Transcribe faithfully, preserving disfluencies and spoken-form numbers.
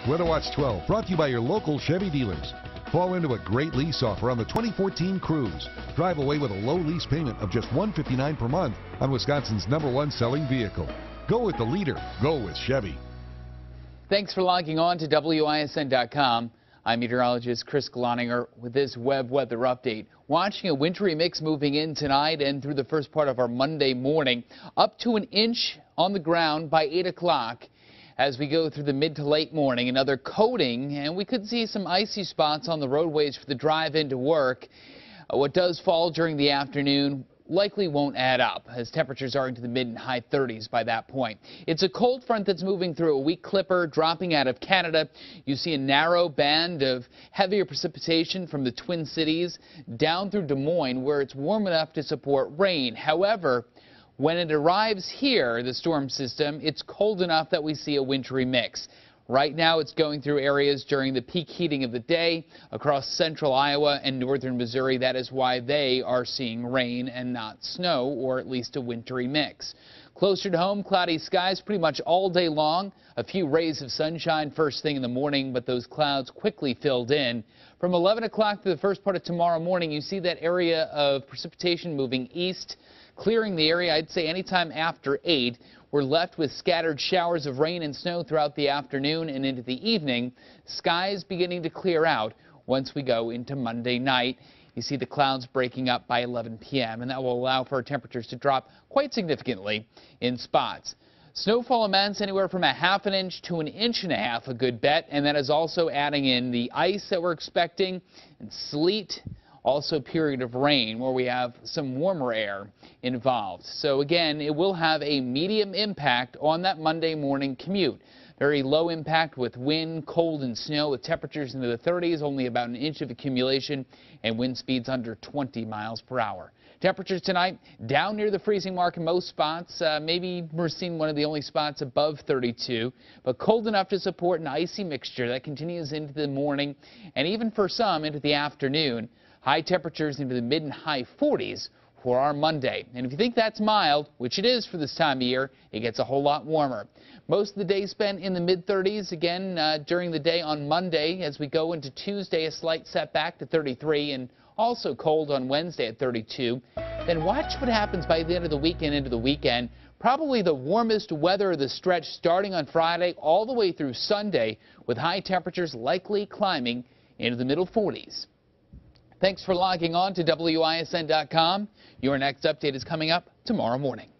Weather Watch twelve, brought to you by your local Chevy dealers. Fall into a great lease offer on the twenty fourteen Cruze. Drive away with a low lease payment of just one hundred fifty-nine dollars per month on Wisconsin's number one selling vehicle. Go with the leader. Go with Chevy. Thanks for logging on to W I S N dot com. I'm meteorologist Chris Gloninger with this web weather update. Watching a wintry mix moving in tonight and through the first part of our Monday morning, up to an inch on the ground by eight o'clock. As we go through the mid to late morning, another coating, and we could see some icy spots on the roadways for the drive into work. Uh, what does fall during the afternoon likely won't add up, as temperatures are into the mid and high thirties by that point. It's a cold front that's moving through, a weak clipper dropping out of Canada. You see a narrow band of heavier precipitation from the Twin Cities down through Des Moines, where it's warm enough to support rain. However, when it arrives here, the storm system, it's cold enough that we see a wintry mix. Right now, it's going through areas during the peak heating of the day across central Iowa and northern Missouri. That is why they are seeing rain and not snow, or at least a wintry mix. Closer to home, cloudy skies pretty much all day long. A few rays of sunshine first thing in the morning, but those clouds quickly filled in. From eleven o'clock to the first part of tomorrow morning, you see that area of precipitation moving east, clearing the area, I'd say anytime after eight. We're left with scattered showers of rain and snow throughout the afternoon and into the evening. Skies beginning to clear out once we go into Monday night. You see the clouds breaking up by eleven p m, and that will allow for our temperatures to drop quite significantly in spots. Snowfall amounts anywhere from a half an inch to an inch and a half, a good bet, and that is also adding in the ice that we're expecting and sleet. Also a period of rain where we have some warmer air involved. So again, it will have a medium impact on that Monday morning commute. Very low impact with wind, cold, and snow with temperatures into the thirties, only about an inch of accumulation, and wind speeds under twenty miles per hour. Temperatures tonight down near the freezing mark in most spots. Uh, maybe we're seeing one of the only spots above thirty-two, but cold enough to support an icy mixture that continues into the morning and even for some into the afternoon. High temperatures into the mid and high forties for our Monday. And if you think that's mild, which it is for this time of year, it gets a whole lot warmer. Most of the day spent in the mid thirties again uh, during the day on Monday. As we go into Tuesday, a slight setback to thirty-three, and also cold on Wednesday at thirty-two. Then watch what happens by the end of the weekend into the weekend. Probably the warmest weather of the stretch starting on Friday all the way through Sunday, with high temperatures likely climbing into the middle forties. Thanks for logging on to W I S N dot com. Your next update is coming up tomorrow morning.